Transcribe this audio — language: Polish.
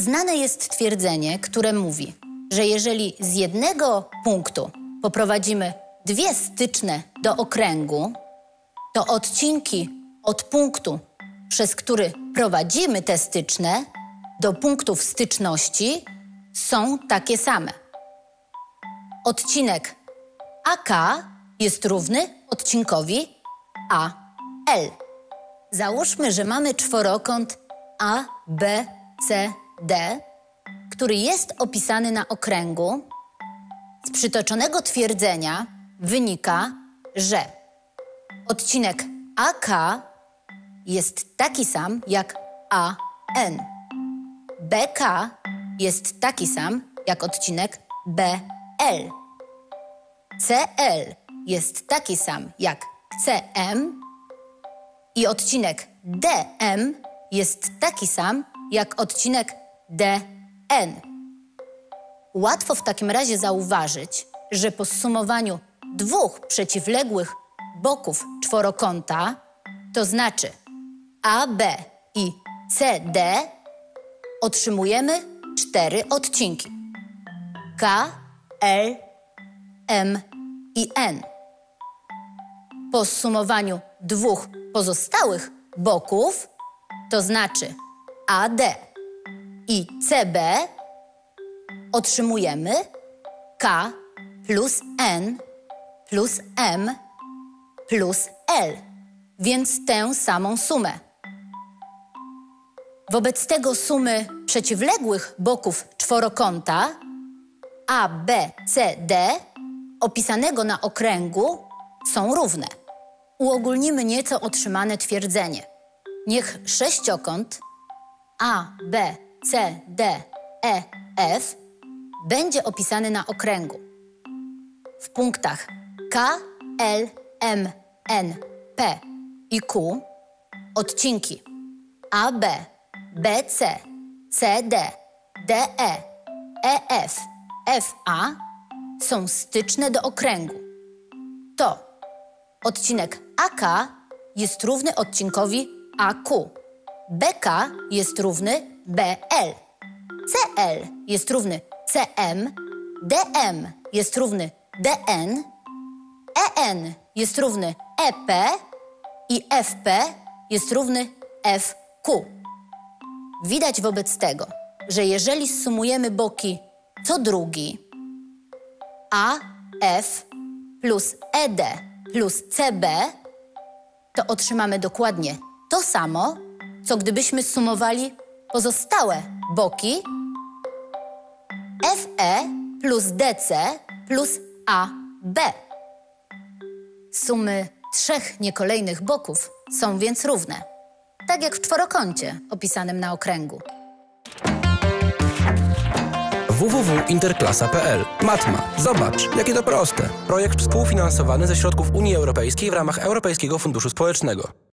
Znane jest twierdzenie, które mówi, że jeżeli z jednego punktu poprowadzimy dwie styczne do okręgu, to odcinki od punktu, przez który prowadzimy te styczne, do punktów styczności są takie same. Odcinek AK jest równy odcinkowi AL. Załóżmy, że mamy czworokąt ABCD, który jest opisany na okręgu. Z przytoczonego twierdzenia wynika, że odcinek AK jest taki sam jak AN. BK jest taki sam jak odcinek BL. CL jest taki sam jak CM i odcinek DM jest taki sam jak odcinek DN. Łatwo w takim razie zauważyć, że po zsumowaniu dwóch przeciwległych boków czworokąta, to znaczy AB i CD, otrzymujemy 4 odcinki K, L, M i N. Po zsumowaniu dwóch pozostałych boków, to znaczy AD i CB, otrzymujemy K plus N plus M plus L, więc tę samą sumę. Wobec tego sumy przeciwległych boków czworokąta ABCD opisanego na okręgu są równe. Uogólnimy nieco otrzymane twierdzenie. Niech sześciokąt ABCDEF będzie opisany na okręgu. W punktach K, L, M, N, P i Q odcinki AB, BC, CD, DE, EF, FA są styczne do okręgu. To odcinek AK jest równy odcinkowi AQ, BK jest równy BL, CL jest równy CM, DM jest równy DN, EN jest równy EP i FP jest równy FQ. Widać wobec tego, że jeżeli zsumujemy boki co drugi, AF plus ED plus CB, to otrzymamy dokładnie to samo, co gdybyśmy zsumowali pozostałe boki FE plus DC plus AB. Sumy trzech niekolejnych boków są więc równe, tak jak w czworokącie opisanym na okręgu. www.interklasa.pl. Matma. Zobacz, jakie to proste. Projekt współfinansowany ze środków Unii Europejskiej w ramach Europejskiego Funduszu Społecznego.